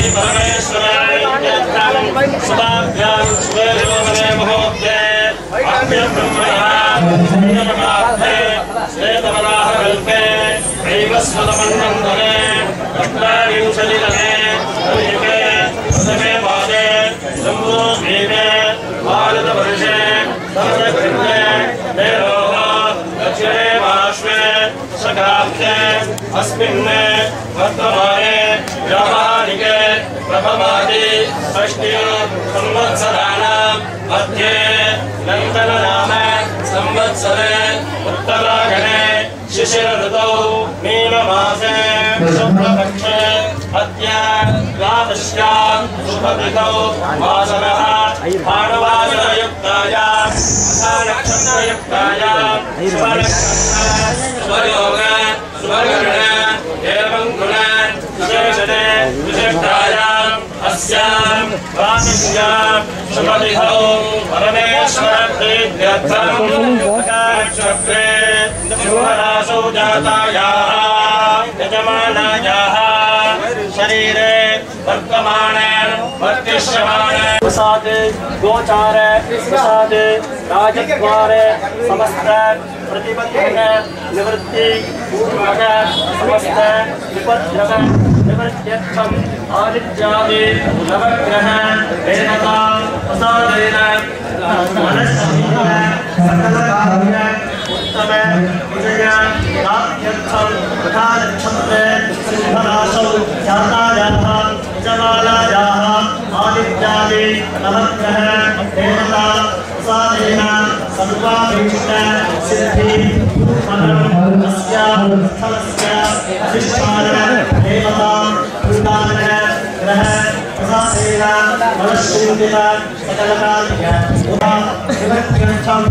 अस्मिन् वर्तमाने व्यावहारिके प्रभवादि षष्ठ्य संवत्सराणां मध्ये नन्दननाम संवत्सरे उत्तरायणे शिशिर ऋतौ मीनमासे शुक्लपक्षे अद्य द्वादश्यां शुभतिथौ वासरः भानुवासरयुक्तायां नक्षत्रयुक्तायां शुभयोग एवं गुण विशेषणे विशिष्टायाम् अस्यां वासस्यां शुभतिथौ परमेश्वर प्रीत्यर्थं नक्षत्रे शुभराशौ जातायाः यजमानायाः शरीरे वर्तमाने वर्तिष्यमाने प्रसादे गोचारे प्रसादे राजद्वारे समस्त प्रतिबंधक निवृत्ति पूर्वक समस्त विपद्रव निवृत्त्यर्थम् आदित्यादि नवग्रह देवता प्रसादेन मनस्संहित सकल कार्य उत्तम विजय प्राप्त्यर्थं तथा नक्षत्रे सिंहराशौ जातायाः यजमानायाः आदित्यादि नवग्रह देवता प्रसादेन सर्वाभीष्ट सिद्धि फलम् अस्याः स्थलस्य अधिष्ठान देवता पूर्णानः ग्रह प्रसादेन मनश्चिन्तित सकलकार्य उदा निवृत्त्यर्थं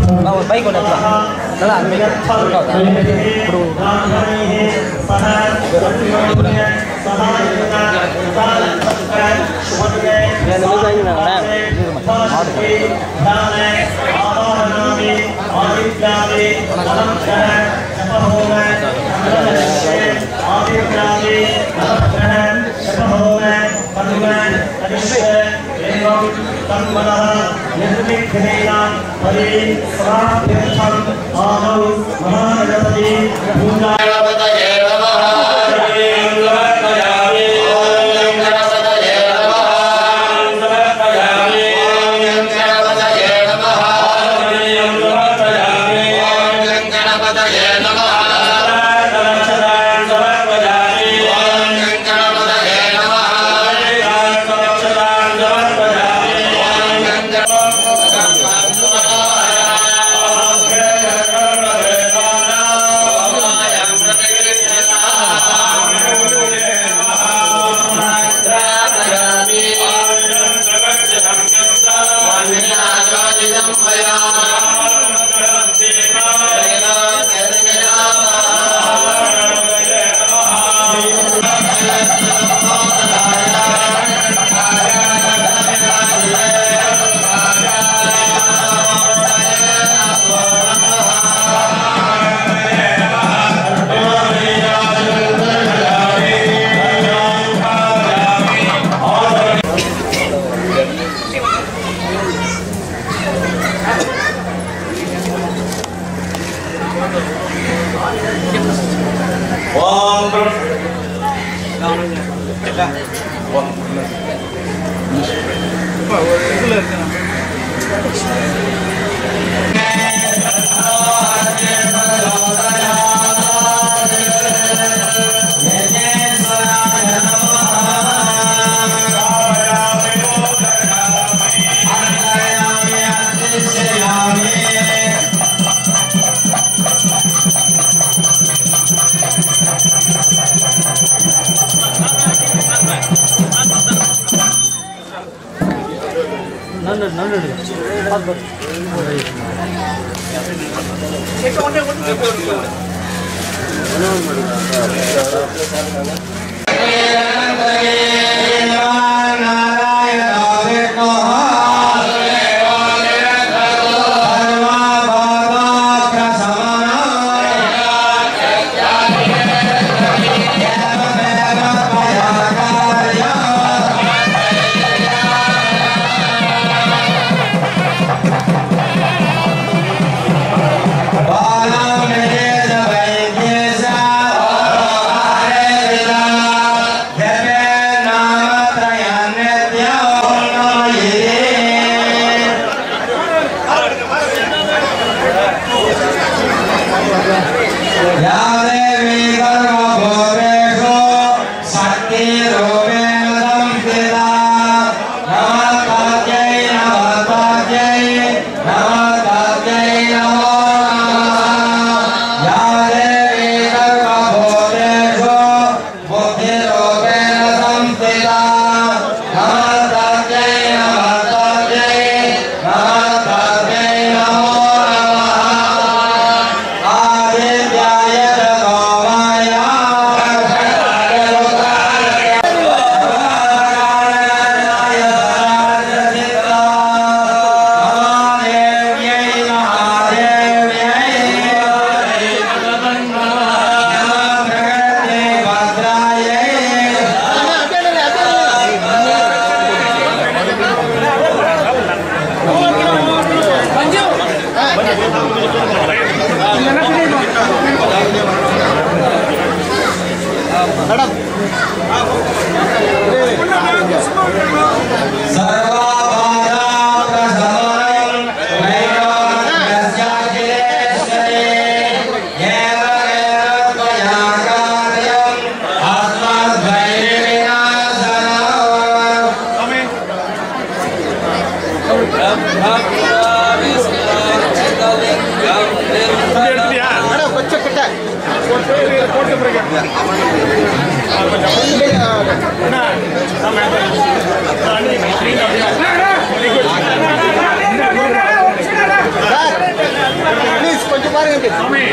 ப்ளீஸ் கொஞ்சம் பாருங்க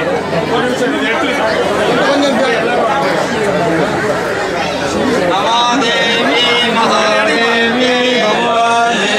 கொஞ்சம் நமாதேவி மகாதேவி பவானி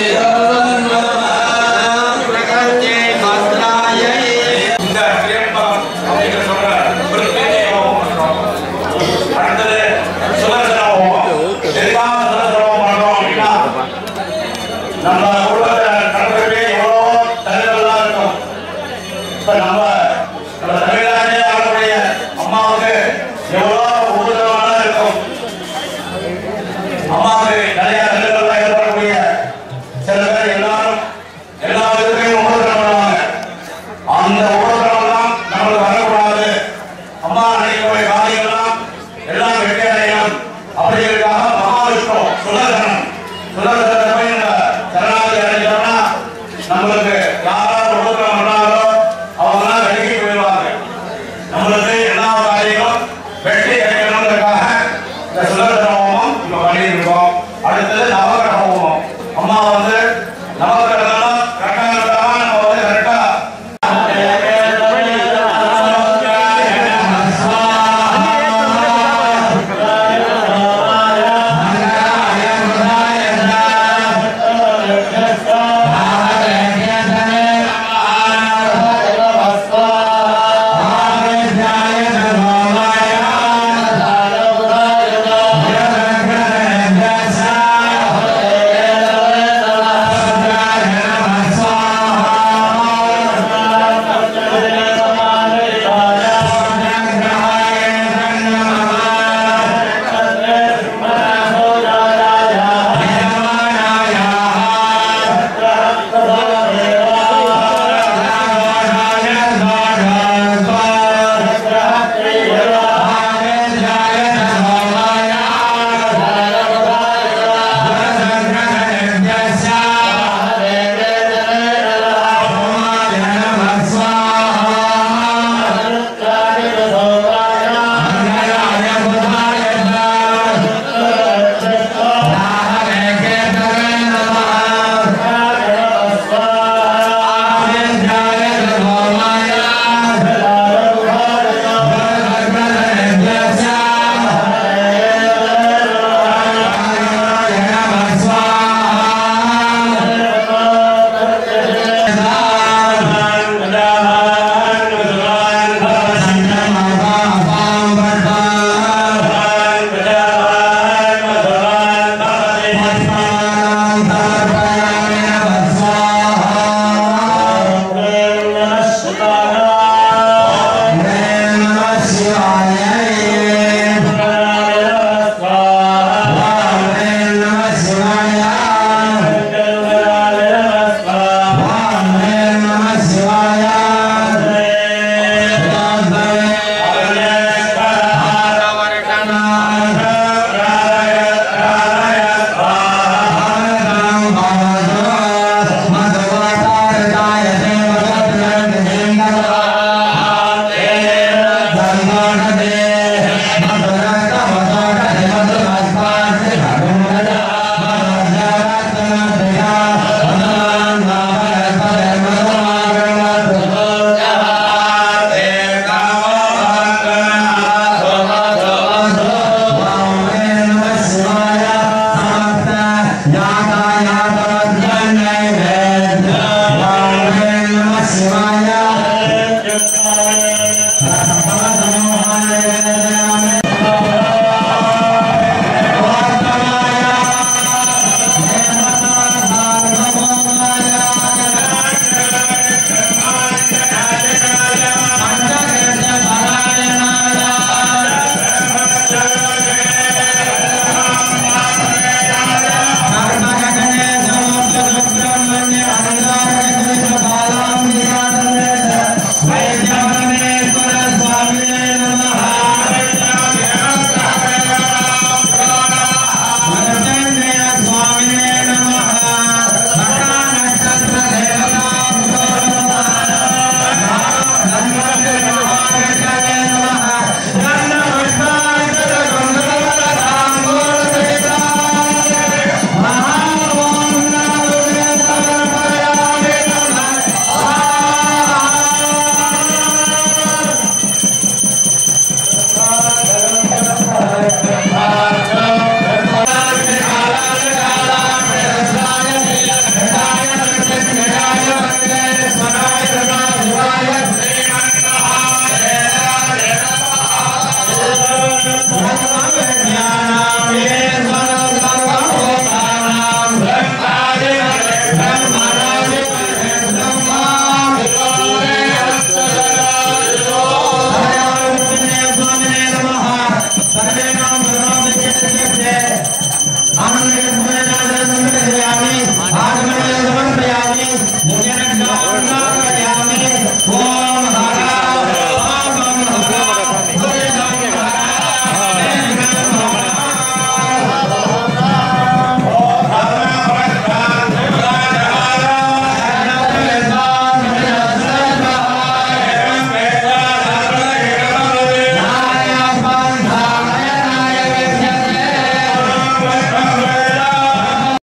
பிரகர்த்தே மாத்ராயை இந்த திரியம்பகம் அப்படிங்கிற சொல்ற ஒரு பேரையும் அடுத்தது சுதர்சனோம் எதுக்காக சுதர்சனோம் பண்றோம் அப்படின்னா நம்ம உலகத்தில் நடக்கவே எவ்வளோ தனிதெல்லாம் இருக்கும். இப்ப நம்ம தமிழ்நாட்டிலே ஆகக்கூடிய அம்மாவுக்கு எவ்வளோ உபதிரவமாக இருக்கும். அம்மாவுக்கு நிறைய தனிதெல்லாம் ஏற்படக்கூடிய சில பேர் எல்லாரும் எல்லா விதத்திலையும் உபதிரவம் பண்ணுவாங்க. அந்த உபதிரவம்லாம் நம்மளுக்கு வரக்கூடாது. அம்மா நினைக்கக்கூடிய காரியங்கள்லாம் எல்லாம் வெற்றி அடையணும் அப்படிங்கிறதுக்காக மகாவிஷ்ணு சுதர்சனம் சுதர்சனத்தை போய் நம்ம சரணாகதி அடைஞ்சோம்னா நம்மளுக்கு யாராவது உபதிரவம் பண்ணாலோ அவங்களாம் வெற்றி போயிடுவாங்க. நம்மளுக்கு எல்லா காரியங்களும் வெற்றி அடையணுங்கிறதுக்காக இந்த சுதர்சன ஹோமம் இப்ப பண்ணிட்டு இருக்கோம். அடுத்தது